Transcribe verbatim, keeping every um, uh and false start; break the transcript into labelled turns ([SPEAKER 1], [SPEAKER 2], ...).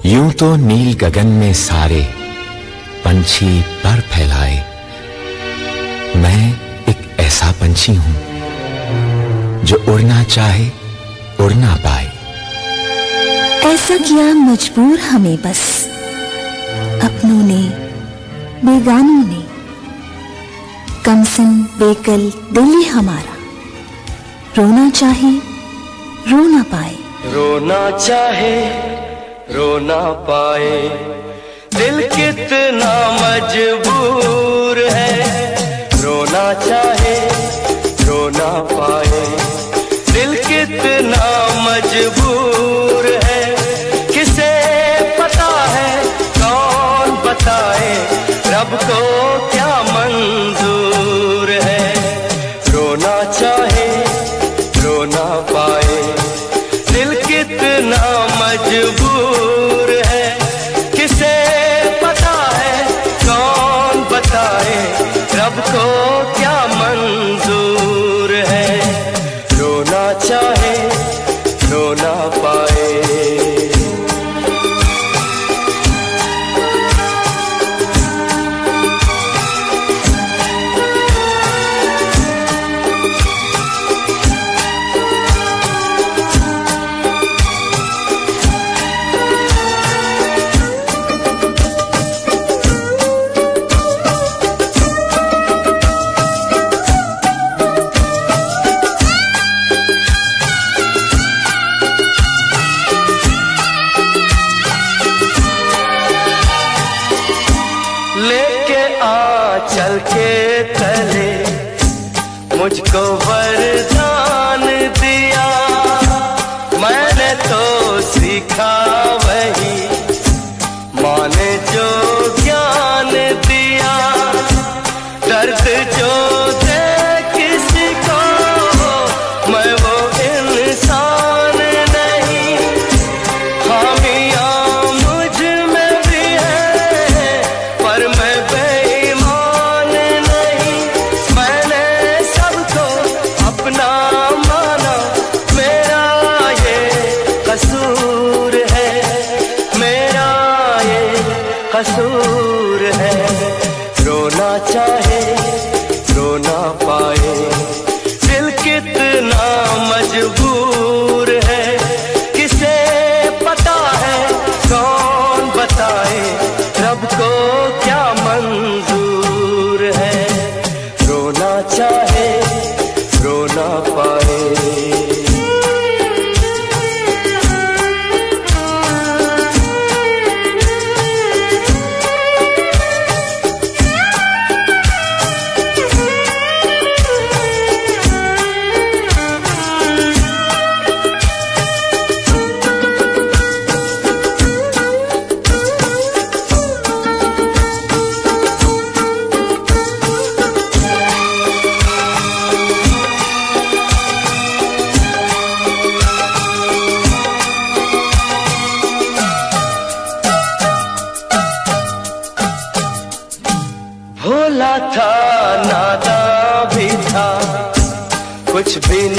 [SPEAKER 1] यूं तो नील गगन में सारे पंछी पर फैलाए, मैं एक ऐसा पंछी हूं जो उड़ना चाहे उड़ ना पाए।
[SPEAKER 2] ऐसा किया मजबूर हमें बस अपनों ने, बेगानों ने, कमसिन बेकल दिल ही हमारा, रोना चाहे रो ना पाए।
[SPEAKER 3] रोना चाहे रो ना पाए, दिल कितना मजबूर है। रोना चाहे रो ना पाए, दिल कितना मजबूर है। किसे पता है कौन बताए, रब को क्या मंजूर है। रोना चाहे रो ना पाए, दिल कितना मजबूर है। किसे पता है कौन बताए, रब को क्या मंजूर है। रोना चाहे रो ना पाए। लेके आंचल के तले मुझको वरदान दिया, मैंने तो सीखा वही माँ ने जो ज्ञान दिया। दर्द जो दे किसी को मैं वो इंसान नहीं, खामियां मुझ में भी है पर मैं बेईमान नहीं। मैंने सबको अपना माना, मेरा ये कसूर है, मेरा ये कसूर है। रोना चाहे रो ना पाए, दिल कितना मजबूर है। किसे पता है कौन बताए, रब को क्या मंजूर है। रोना चाहे रो ना पाए। भोला था नादा भी था, कुछ भी